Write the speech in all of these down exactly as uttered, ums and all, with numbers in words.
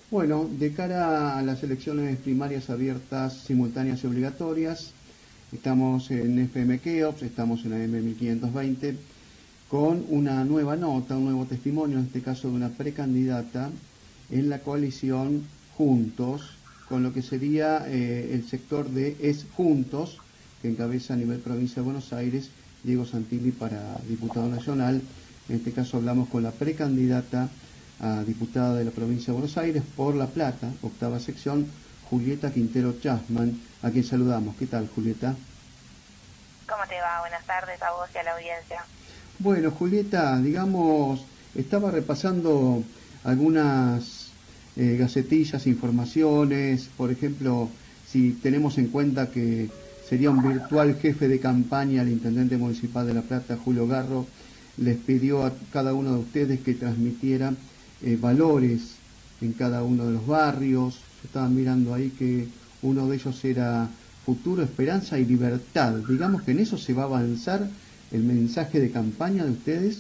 Bueno, de cara a las elecciones primarias abiertas, simultáneas y obligatorias, estamos en F M Keops, estamos en A M mil quinientos veinte, con una nueva nota, un nuevo testimonio, en este caso de una precandidata en la coalición Juntos, con lo que sería eh, el sector de Es Juntos, que encabeza a nivel provincia de Buenos Aires, Diego Santilli para diputado nacional. En este caso hablamos con la precandidata a diputada de la provincia de Buenos Aires por La Plata, octava sección, Julieta Quintero Chasman, a quien saludamos. ¿Qué tal, Julieta? ¿Cómo te va? Buenas tardes a vos y a la audiencia. Bueno, Julieta, digamos, estaba repasando algunas eh, gacetillas, informaciones, por ejemplo, si tenemos en cuenta que sería un virtual jefe de campaña, el intendente municipal de La Plata, Julio Garro, les pidió a cada uno de ustedes que transmitiera eh, valores en cada uno de los barrios. Yo estaba mirando ahí que uno de ellos era futuro, esperanza y libertad. Digamos que en eso se va a avanzar el mensaje de campaña de ustedes.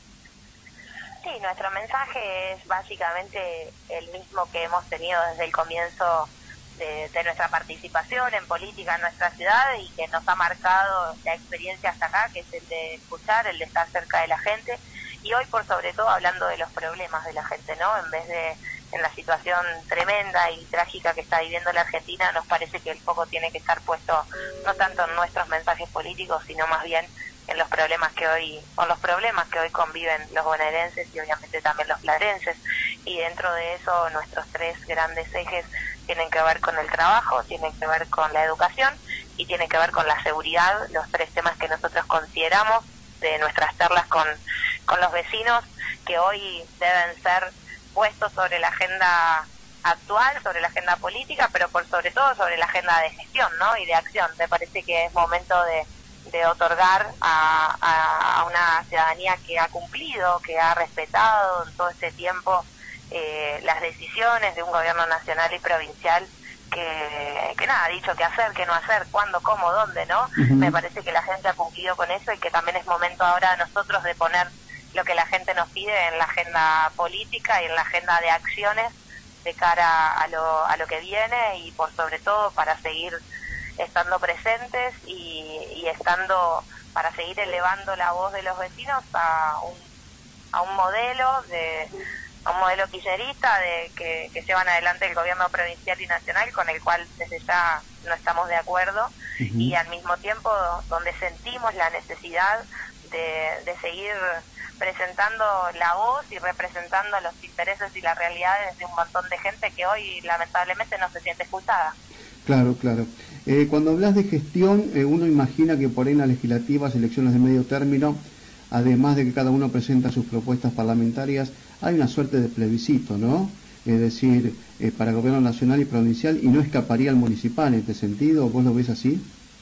Sí, nuestro mensaje es básicamente el mismo que hemos tenido desde el comienzo de, de nuestra participación en política en nuestra ciudad y que nos ha marcado la experiencia hasta acá, que es el de escuchar, el de estar cerca de la gente y hoy por sobre todo hablando de los problemas de la gente, ¿no? En vez de en la situación tremenda y trágica que está viviendo la Argentina, nos parece que el foco tiene que estar puesto no tanto en nuestros mensajes políticos, sino más bien en los problemas que hoy, con los problemas que hoy conviven los bonaerenses y obviamente también los platenses. Y dentro de eso nuestros tres grandes ejes tienen que ver con el trabajo, tienen que ver con la educación y tienen que ver con la seguridad, los tres temas que nosotros consideramos de nuestras charlas con, con los vecinos, que hoy deben ser puestos sobre la agenda actual, sobre la agenda política, pero por sobre todo sobre la agenda de gestión, ¿no? Y de acción. Me parece que es momento de de otorgar a, a, a una ciudadanía que ha cumplido, que ha respetado en todo este tiempo eh, las decisiones de un gobierno nacional y provincial que, que nada, ha dicho qué hacer, qué no hacer, cuándo, cómo, dónde, ¿no? Uh-huh. Me parece que la gente ha cumplido con eso y que también es momento ahora de nosotros de poner lo que la gente nos pide en la agenda política y en la agenda de acciones de cara a lo, a lo que viene y por sobre todo para seguir estando presentes y, y estando para seguir elevando la voz de los vecinos a un, a un modelo de a un modelo kirchnerista de que, que llevan adelante el gobierno provincial y nacional, con el cual desde ya no estamos de acuerdo. Uh-huh. Y al mismo tiempo donde sentimos la necesidad de, de seguir presentando la voz y representando los intereses y las realidades de un montón de gente que hoy lamentablemente no se siente escuchada. Claro, claro. Eh, cuando hablas de gestión, eh, uno imagina que por ahí en las legislativas, elecciones de medio término, además de que cada uno presenta sus propuestas parlamentarias, hay una suerte de plebiscito, ¿no? Es decir, eh, para el gobierno nacional y provincial, y no escaparía al municipal en este sentido. ¿Vos lo ves así?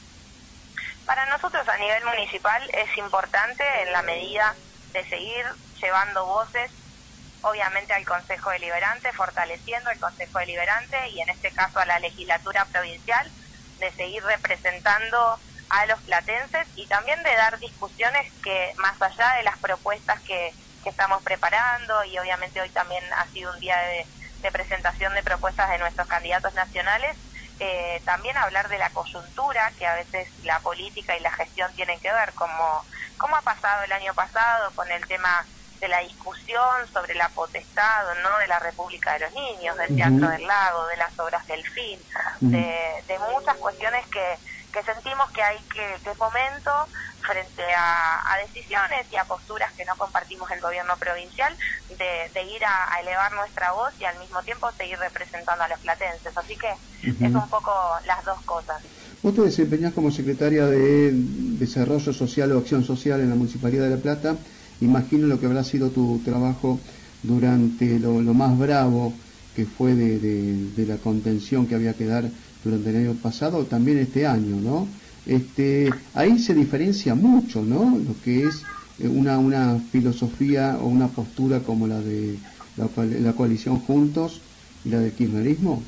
Para nosotros a nivel municipal es importante en la medida de seguir llevando voces, obviamente al Consejo Deliberante, fortaleciendo el Consejo Deliberante y en este caso a la legislatura provincial, de seguir representando a los platenses y también de dar discusiones que más allá de las propuestas que, que estamos preparando y obviamente hoy también ha sido un día de, de presentación de propuestas de nuestros candidatos nacionales, eh, también hablar de la coyuntura que a veces la política y la gestión tienen que ver, como, como ha pasado el año pasado con el tema de la discusión sobre la potestad no de la República de los Niños, del Teatro del Lago, de las obras del fin, de, de muchas cuestiones que, que sentimos que hay que, que es momento frente a, a decisiones y a posturas que no compartimos el gobierno provincial, de, de ir a, a elevar nuestra voz y al mismo tiempo seguir representando a los platenses. Así que uh-huh. es un poco las dos cosas. Vos te desempeñás como secretaria de Desarrollo Social o Acción Social en la Municipalidad de La Plata. Imagino lo que habrá sido tu trabajo durante lo, lo más bravo que fue de, de, de la contención que había que dar durante el año pasado, también este año, ¿no? Este, ahí se diferencia mucho, ¿no? Lo que es una, una filosofía o una postura como la de la, la coalición Juntos y la del kirchnerismo.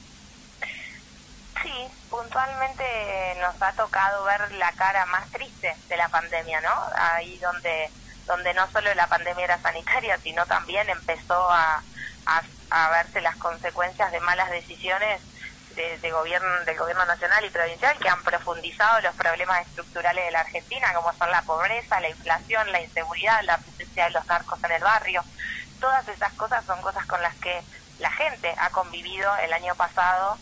Sí, puntualmente nos ha tocado ver la cara más triste de la pandemia, ¿no? Ahí donde donde no solo la pandemia era sanitaria, sino también empezó a, a, a verse las consecuencias de malas decisiones de, de gobierno, del gobierno nacional y provincial, que han profundizado los problemas estructurales de la Argentina, como son la pobreza, la inflación, la inseguridad, la presencia de los narcos en el barrio. Todas esas cosas son cosas con las que la gente ha convivido el año pasado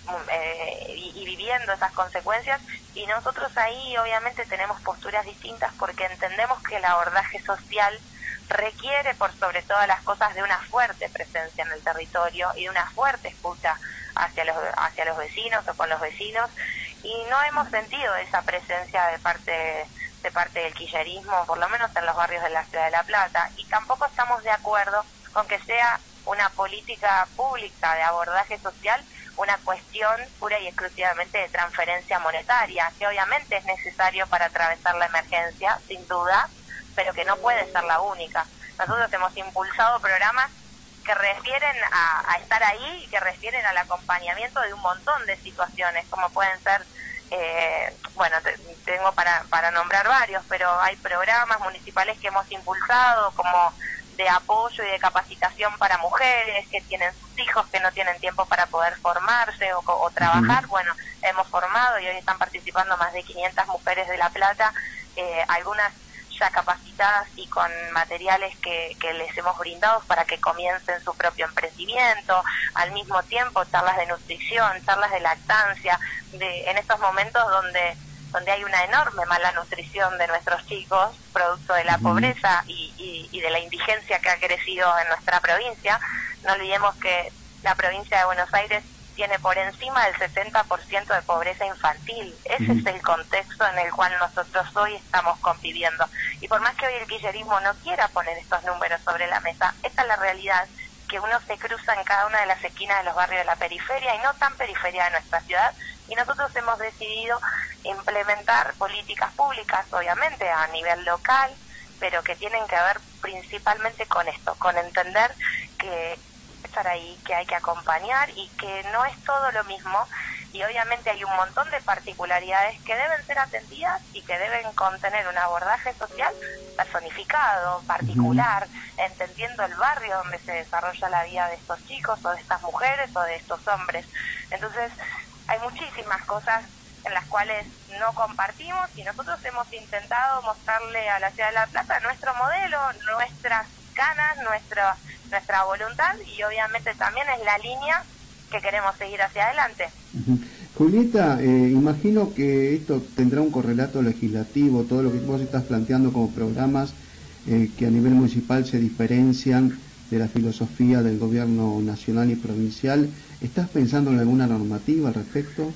eh, y, y viviendo esas consecuencias, y nosotros ahí obviamente tenemos posturas distintas porque entendemos que el abordaje social requiere por sobre todas las cosas de una fuerte presencia en el territorio y de una fuerte escucha hacia los hacia los vecinos o con los vecinos, y no hemos sentido esa presencia de parte de parte del kirchnerismo, por lo menos en los barrios de la Ciudad de La Plata, y tampoco estamos de acuerdo con que sea una política pública de abordaje social una cuestión pura y exclusivamente de transferencia monetaria, que obviamente es necesario para atravesar la emergencia, sin duda, pero que no puede ser la única. Nosotros hemos impulsado programas que refieren a, a estar ahí y que refieren al acompañamiento de un montón de situaciones, como pueden ser, eh, bueno, te, tengo para, para nombrar varios, pero hay programas municipales que hemos impulsado, como de apoyo y de capacitación para mujeres que tienen sus hijos, que no tienen tiempo para poder formarse o, o trabajar. Uh-huh. Bueno, hemos formado y hoy están participando más de quinientas mujeres de La Plata, eh, algunas ya capacitadas y con materiales que, que les hemos brindado para que comiencen su propio emprendimiento. Al mismo tiempo, charlas de nutrición, charlas de lactancia, de en estos momentos donde donde hay una enorme mala nutrición de nuestros chicos, producto de la uh-huh. pobreza y, y, y de la indigencia que ha crecido en nuestra provincia. No olvidemos que la provincia de Buenos Aires tiene por encima del setenta por ciento de pobreza infantil. Ese uh-huh. es el contexto en el cual nosotros hoy estamos conviviendo. Y por más que hoy el kirchnerismo no quiera poner estos números sobre la mesa, esta es la realidad, que uno se cruza en cada una de las esquinas de los barrios de la periferia y no tan periferia de nuestra ciudad, y nosotros hemos decidido implementar políticas públicas, obviamente a nivel local, pero que tienen que ver principalmente con esto, con entender que estar ahí, que hay que acompañar y que no es todo lo mismo, y obviamente hay un montón de particularidades que deben ser atendidas y que deben contener un abordaje social personificado, particular, uh-huh. entendiendo el barrio donde se desarrolla la vida de estos chicos o de estas mujeres o de estos hombres. Entonces hay muchísimas cosas en las cuales no compartimos, y nosotros hemos intentado mostrarle a la Ciudad de La Plata nuestro modelo, nuestras ganas, nuestra nuestra voluntad, y obviamente también es la línea que queremos seguir hacia adelante. Uh-huh. Julieta, eh, imagino que esto tendrá un correlato legislativo, todo lo que vos estás planteando como programas eh, que a nivel municipal se diferencian de la filosofía del gobierno nacional y provincial. ¿Estás pensando en alguna normativa al respecto?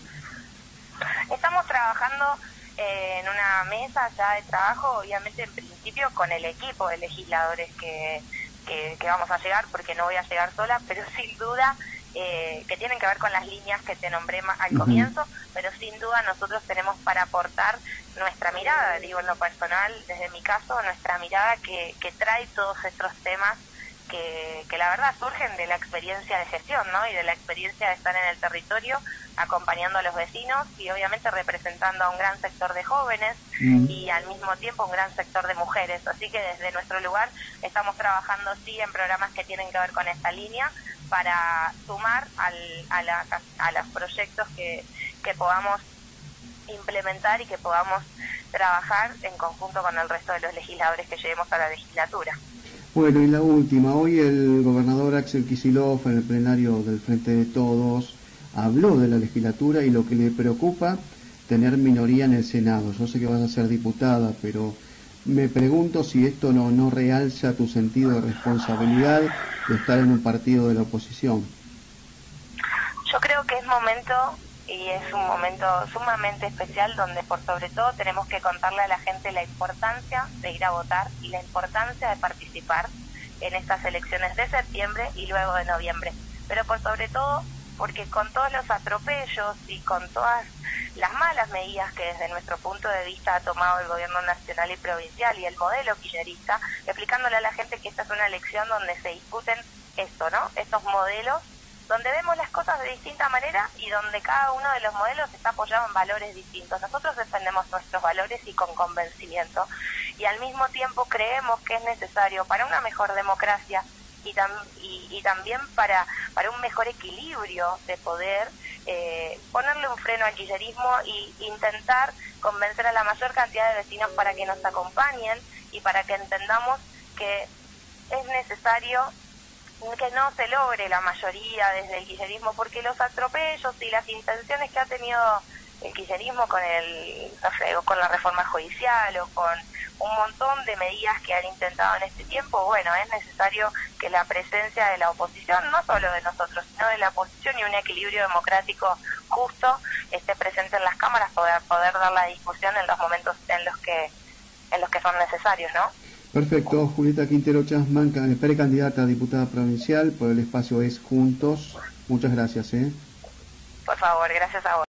Estamos trabajando eh, en una mesa ya de trabajo, obviamente en principio con el equipo de legisladores que, que, que vamos a llegar, porque no voy a llegar sola, pero sin duda eh, que tienen que ver con las líneas que te nombré al uh-huh. comienzo, pero sin duda nosotros tenemos para aportar nuestra mirada, digo en lo personal, desde mi caso, nuestra mirada que, que trae todos estos temas Que, que la verdad surgen de la experiencia de gestión, ¿no? Y de la experiencia de estar en el territorio acompañando a los vecinos y obviamente representando a un gran sector de jóvenes mm. y al mismo tiempo un gran sector de mujeres. Así que desde nuestro lugar estamos trabajando sí en programas que tienen que ver con esta línea para sumar al, a, la, a los proyectos que, que podamos implementar y que podamos trabajar en conjunto con el resto de los legisladores que llevemos a la legislatura. Bueno, y la última, hoy el gobernador Axel Kicillof en el plenario del Frente de Todos habló de la legislatura y lo que le preocupa, tener minoría en el Senado. Yo sé que vas a ser diputada, pero me pregunto si esto no, no realza tu sentido de responsabilidad de estar en un partido de la oposición. Yo creo que es momento, y es un momento sumamente especial, donde por sobre todo tenemos que contarle a la gente la importancia de ir a votar y la importancia de participar en estas elecciones de septiembre y luego de noviembre. Pero por sobre todo porque con todos los atropellos y con todas las malas medidas que desde nuestro punto de vista ha tomado el gobierno nacional y provincial y el modelo kirchnerista, explicándole a la gente que esta es una elección donde se discuten esto, ¿no? Estos modelos, donde vemos las cosas de distinta manera y donde cada uno de los modelos está apoyado en valores distintos. Nosotros defendemos nuestros valores y con convencimiento, y al mismo tiempo creemos que es necesario para una mejor democracia y, tam y, y también para, para un mejor equilibrio de poder, eh, ponerle un freno al kirchnerismo e intentar convencer a la mayor cantidad de vecinos para que nos acompañen y para que entendamos que es necesario que no se logre la mayoría desde el kirchnerismo, porque los atropellos y las intenciones que ha tenido el kirchnerismo con el no sé, con la reforma judicial o con un montón de medidas que han intentado en este tiempo, bueno, es necesario que la presencia de la oposición, no solo de nosotros, sino de la oposición y un equilibrio democrático justo esté presente en las cámaras para poder, poder dar la discusión en los momentos en los que en los que son necesarios, ¿no? Perfecto. Julieta Quintero Chasman, precandidata a diputada provincial por el espacio Es Juntos. Muchas gracias. ¿eh? Por favor, gracias a vos.